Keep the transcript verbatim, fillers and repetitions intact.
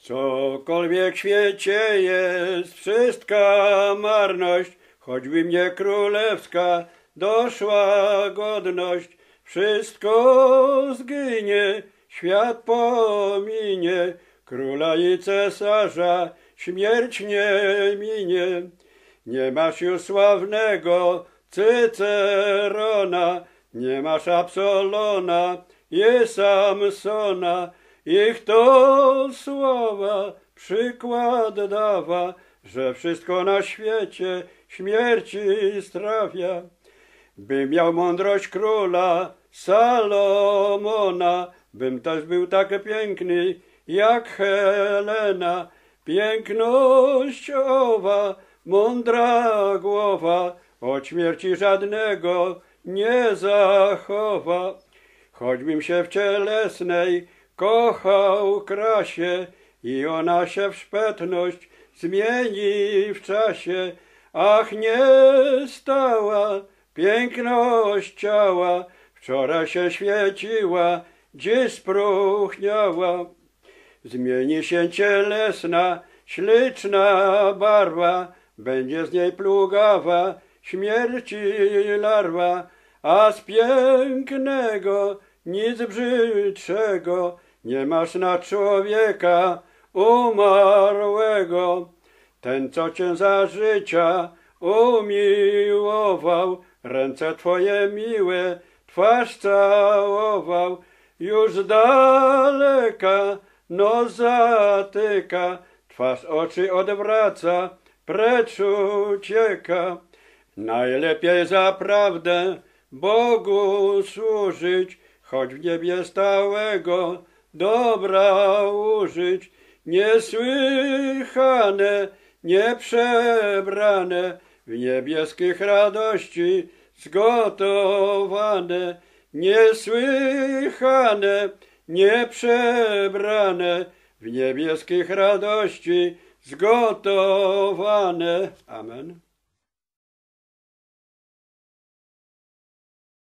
Cokolwiek w świecie jest, wszystka marność, choćby mnie królewska doszła godność. Wszystko zginie, świat pominie, króla i cesarza śmierć nie minie. Nie masz już sławnego Cycerona, nie masz Absolona i Samsona. Ich to słowa przykład dawa, że wszystko na świecie śmierci strawia. Bym miał mądrość króla Salomona, bym też był tak piękny jak Helena. Piękność owa, mądra głowa, od śmierci żadnego nie zachowa. Choćbym się w cielesnej kochał krasie i ona się w szpetność zmieni w czasie, ach nie stała piękność ciała, wczoraj się świeciła, dziś spróchniała. Zmieni się cielesna, śliczna barwa, będzie z niej plugawa, śmierci larwa, a z pięknego nic brzydszego nie masz na człowieka umarłego. Ten, co cię za życia umiłował, ręce twoje miłe, twarz całował, już z daleka nos zatyka, twarz oczy odwraca, precz ucieka. Najlepiej za prawdę Bogu służyć, choć w niebie stałego dobra użyć. Niesłychane, nieprzebrane, w niebieskich radości zgotowane. Niesłychane, nieprzebrane, w niebieskich radości zgotowane. Amen.